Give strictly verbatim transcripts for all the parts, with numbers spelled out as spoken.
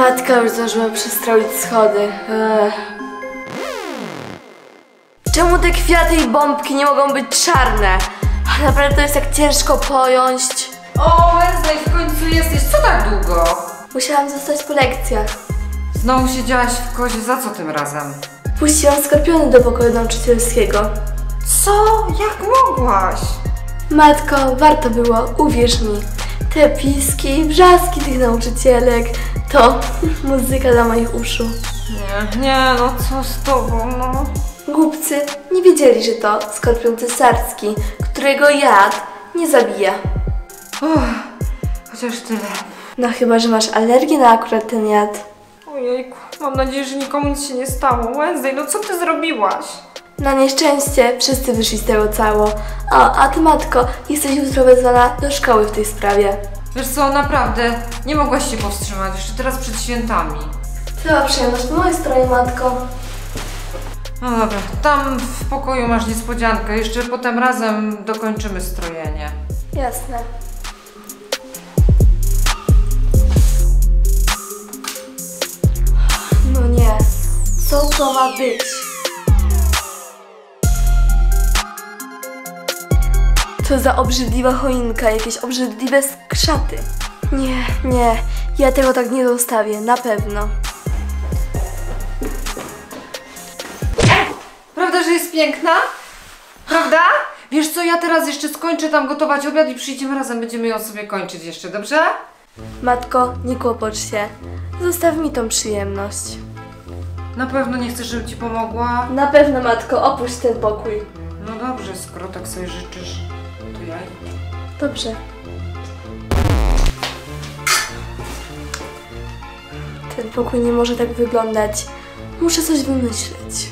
Matka już zdążyła przystroić schody. Ech. Czemu te kwiaty i bombki nie mogą być czarne? Naprawdę to jest tak ciężko pojąć. O, Wednesday, w końcu jesteś. Co tak długo? Musiałam zostać po lekcjach. Znowu siedziałaś w kozie. Za co tym razem? Puściłam skorpiony do pokoju nauczycielskiego. Co? Jak mogłaś? Matko, warto było, uwierz mi. Te piski i wrzaski tych nauczycielek to muzyka dla moich uszu. Nie, nie, no co z tobą, no? Głupcy nie wiedzieli, że to skorpion cesarski, którego jad nie zabija. Uff, chociaż tyle. No chyba, że masz alergię na akurat ten jad. Ojejku, mam nadzieję, że nikomu nic się nie stało. Wednesday, no co ty zrobiłaś? Na nieszczęście wszyscy wyszli z tego cało. O, a ty matko, jesteś jutro wezwana do szkoły w tej sprawie. Wiesz co, naprawdę, nie mogłaś się powstrzymać, jeszcze teraz przed świętami. Cała przyjemność po mojej stronie, matko. No dobra, tam w pokoju masz niespodziankę, jeszcze potem razem dokończymy strojenie. Jasne. No nie, co to ma być? Co za obrzydliwa choinka, jakieś obrzydliwe skrzaty. Nie, nie, ja tego tak nie zostawię, na pewno. Prawda, że jest piękna? Prawda? Wiesz co, ja teraz jeszcze skończę tam gotować obiad i przyjdziemy razem, będziemy ją sobie kończyć jeszcze, dobrze? Matko, nie kłopocz się. Zostaw mi tą przyjemność. Na pewno nie chcesz, żebym ci pomogła? Na pewno, matko, opuść ten pokój. No dobrze, skoro tak sobie życzysz, to ja idę. Dobrze. Ten pokój nie może tak wyglądać. Muszę coś wymyśleć.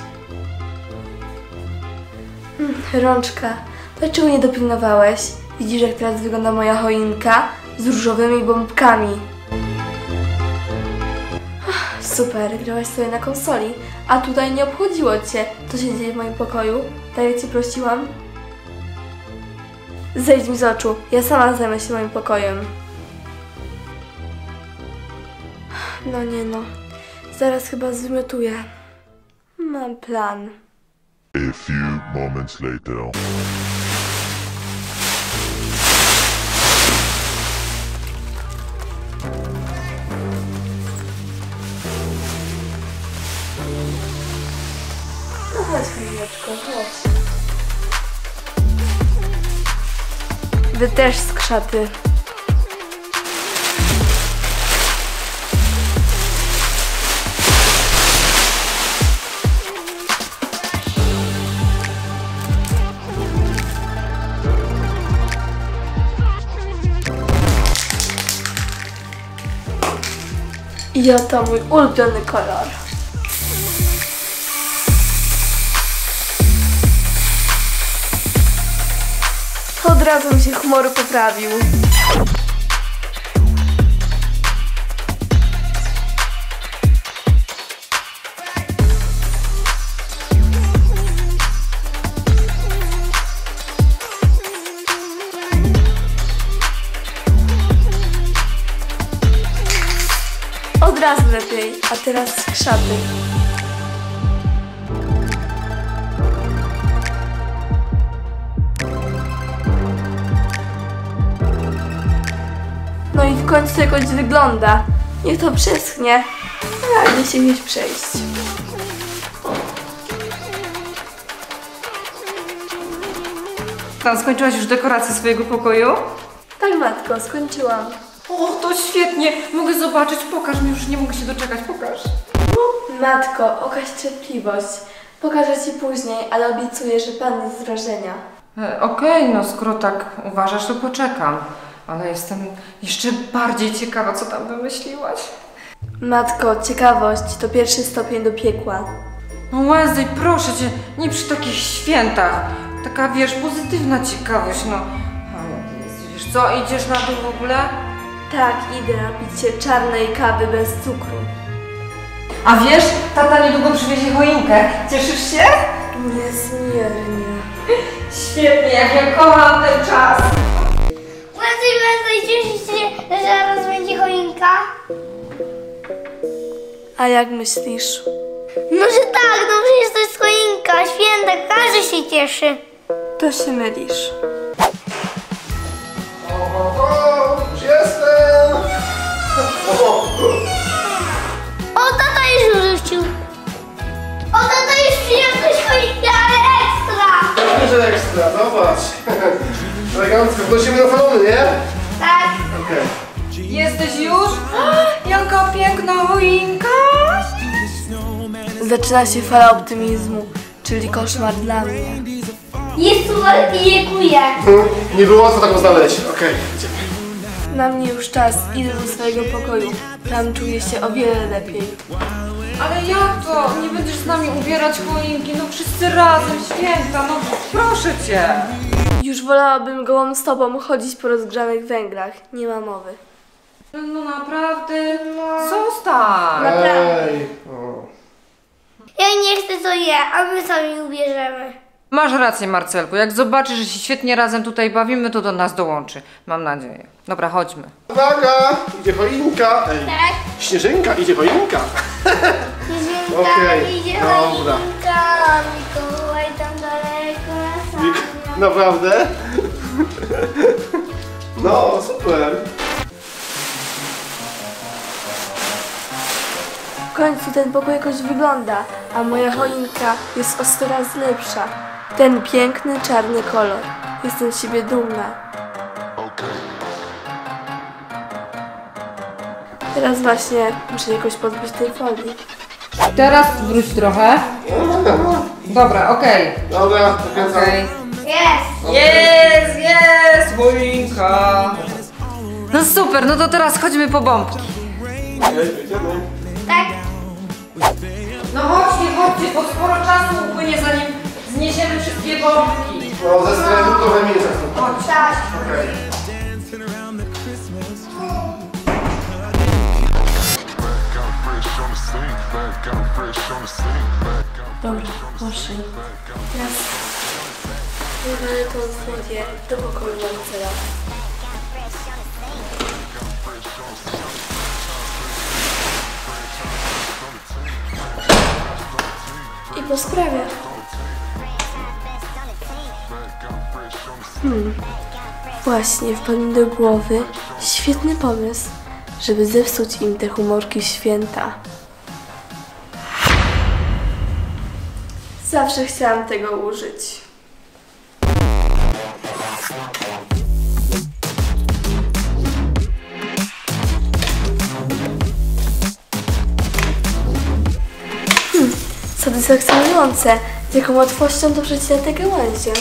Hmm, rączka, dlaczego nie dopilnowałeś? Widzisz, jak teraz wygląda moja choinka z różowymi bombkami. Super, grałaś sobie na konsoli, a tutaj nie obchodziło cię, co się dzieje w moim pokoju. Tak jak cię prosiłam. Zejdź mi z oczu, ja sama zajmę się moim pokojem. No nie no, zaraz chyba zwymiotuję. Mam plan. A few moments later. No chodź, chwileczko, chodź. Wy też skrzaty. I oto mój ulubiony kolor. Od razu mi się humor poprawił. Od razu lepiej, a teraz skrzaty. No i w końcu to jakoś wygląda. Niech to przeschnie. A idę się gdzieś przejść. Tam skończyłaś już dekorację swojego pokoju? Tak, matko, skończyłam. O, to świetnie! Mogę zobaczyć, pokaż mi, już nie mogę się doczekać, pokaż. Matko, okaż cierpliwość. Pokażę ci później, ale obiecuję, że padnę z wrażenia. E, Okej, okay, no skoro tak uważasz, to poczekam. Ale jestem jeszcze bardziej ciekawa, co tam wymyśliłaś. Matko, ciekawość to pierwszy stopień do piekła. No Wednesday, proszę cię, nie przy takich świętach. Taka, wiesz, pozytywna ciekawość, no. Ale wiesz co, idziesz na to w ogóle? Tak, idę napić się czarnej kawy bez cukru. A wiesz, tata niedługo przywiezie choinkę. Cieszysz się? Niezmiernie. Świetnie, jak ja kocham ten czas. Wednesday, Wednesday, cieszysz się, że zaraz będzie choinka? A jak myślisz? No, że tak, no przecież to jest choinka, święta, każdy się cieszy. To się mylisz. O, o, o, już jestem! O, O, tata już wrócił. O, tata już przyniosłeś choinkę, ale ekstra. pewnie, że ekstra, zobacz. Elegancko, wnosimy na salony, nie? Tak. Okej. Jesteś już? Jaka piękna choinka! Zaczyna się fala optymizmu, czyli koszmar dla mnie. Jest super i dziękuję. Hmm, nie było łatwo taką znaleźć. Okej. Na mnie już czas, idę do swojego pokoju. Tam czuję się o wiele lepiej. Ale jak to? Nie będziesz z nami ubierać choinki? No wszyscy razem, święta, no proszę cię! Już wolałabym gołą stopą chodzić po rozgrzanych węglach. Nie ma mowy. No, no naprawdę, zostań! Ej. O. Ja nie chcę, to ja, a my sami ubierzemy. Masz rację, Marcelku. Jak zobaczysz, że się świetnie razem tutaj bawimy, to do nas dołączy. Mam nadzieję. Dobra, chodźmy. Uwaga, idzie choinka. Ej. Tak? Śnieżynka, idzie choinka. Śnieżynka, Okej, idzie dobra. choinka, Mikołaj tam daleko na sam. Mik- Naprawdę? No, super. W końcu ten pokój jakoś wygląda, a moja choinka jest o sto razy lepsza. Ten piękny, czarny kolor. Jestem z siebie dumna. Teraz właśnie muszę jakoś pozbyć tej folii. Teraz wróć trochę. Dobra, okej. Dobra, pokręcam. Okej. Jest. Jest, jest, choinka. No super, no to teraz chodźmy po bombki. Okej, idziemy. Tak? No chodźcie, chodźcie, bo sporo czasu upłynie, zanim zniesiemy wszystkie bombki. No, ze strony trochę miejsca są. Chodź. Tak. Okej. Dobra, proszę. Teraz wywalę tą folię do pokoju Marcela. I po sprawie. Hmm. Właśnie wpadł mi do głowy świetny pomysł, żeby zepsuć im te humorki święta. Zawsze chciałam tego użyć. Hmm, satysfakcjonujące, z jaką łatwością to przecina te gałęzie.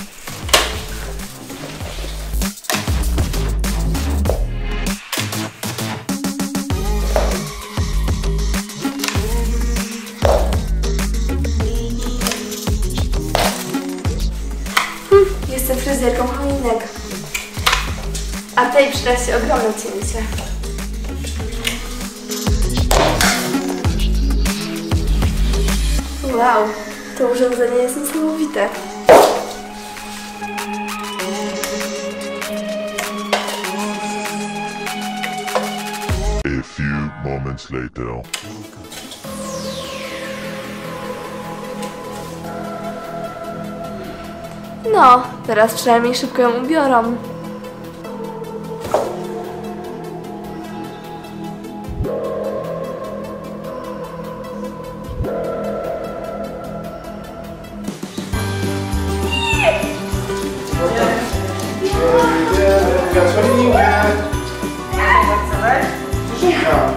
Jestem fryzjerką choinek. A tej przyda się ogromne cięcie. Wow, to urządzenie jest niesamowite. A few moments later. No, teraz przynajmniej szybko ją ubiorą. Idziemy, ja choinkę. Śnieżynka.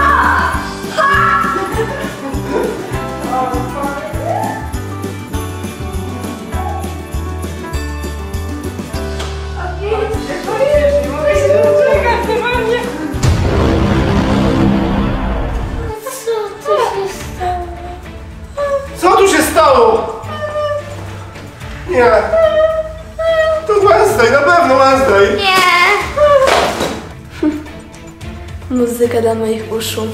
Co tu się stało? Nie. To Wednesday, na pewno Wednesday. Nie. Muzyka dla moich uszu.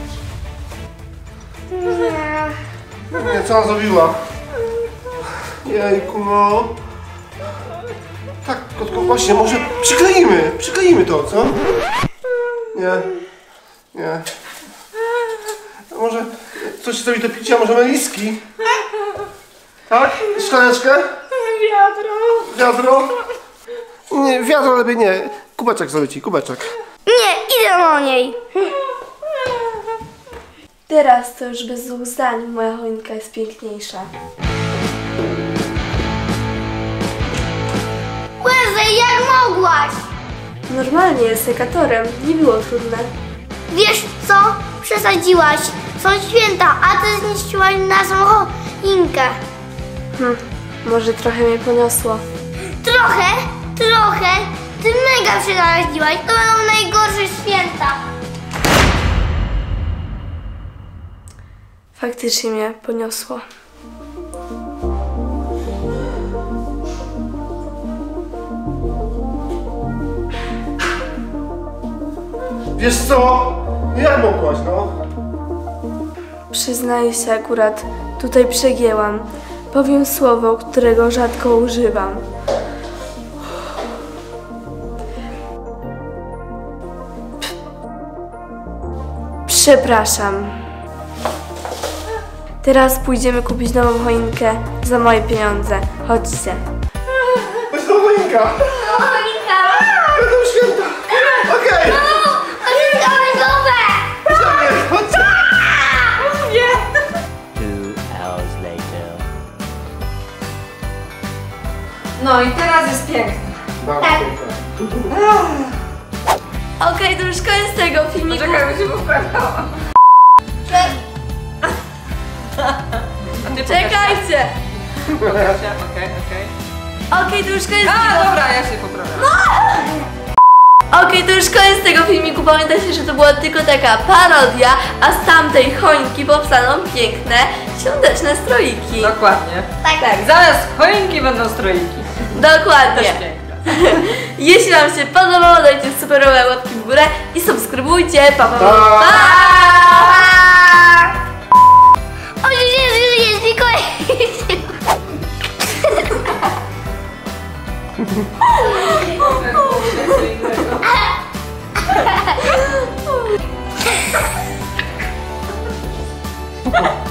Nie, co ona zrobiła? Jejku, no. Tak, kotko, właśnie, może przykleimy, przykleimy to, co? Nie, nie. może coś zrobić do picia, może meliski? Tak? Szklaneczkę? Wiadro. Wiadro? Nie, wiadro lepiej nie. Kubeczek zrobię ci, kubeczek. Nie, idę o niej. Teraz to już bez dwóch zdań moja choinka jest piękniejsza. Łezę, jak mogłaś? Normalnie jest sekatorem, nie było trudne. Wiesz co? Przesadziłaś. Są święta, a ty zniszczyłaś naszą choinkę. Hm, może trochę mnie poniosło. Trochę, trochę. Ty mega przesadziłaś. To będą najgorsze święta. Faktycznie mnie poniosło. Wiesz co? No jak mogłaś, no? Przyznaję się, akurat tutaj przegięłam. Powiem słowo, którego rzadko używam. Przepraszam. Teraz pójdziemy kupić nową choinkę za moje pieniądze. Chodźcie. Weź tą choinka! Choinka! Będą święta! Okej! Choinka będowe! Chodźcie, chodźcie! Two hours later. No i teraz jest pięknie. Bardzo piękna. Okej, to już koniec tego filmiku. Czekaj, bo się poprawiała. A ty Czekajcie! pokaż się. Okej, okej. Okej, to już koniec A, tego... dobra, ja się poprawiam. Okej, to już koniec tego filmiku. Pamiętajcie, że to była tylko taka parodia, a z tamtej choinki powstaną piękne, świąteczne stroiki. Dokładnie. Tak, Tak, zamiast choinki będą stroiki. Dokładnie. Też piękne. Jeśli wam się podobało, dajcie superowe łapki w górę i subskrybujcie. Pa, pa, pa. Pa. O, Jezu, jest Mikołaj! Pa.